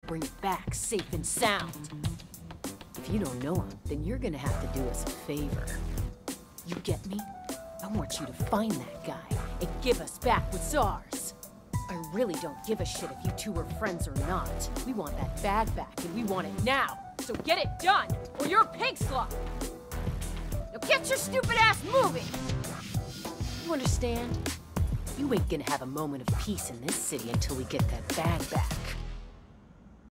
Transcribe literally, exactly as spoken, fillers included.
bring it back safe and sound. If you don't know him, then you're gonna have to do us a favor. You get me? I want you to find that guy and give us back what's ours. I really don't give a shit if you two are friends or not. We want that bag back, and we want it now. So get it done, or you're a pig slop. Now get your stupid ass moving! You understand? You ain't gonna have a moment of peace in this city until we get that bag back.